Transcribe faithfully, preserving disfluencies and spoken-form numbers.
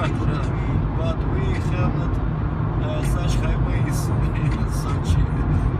Russia, but we have not uh, such highways in Sochi.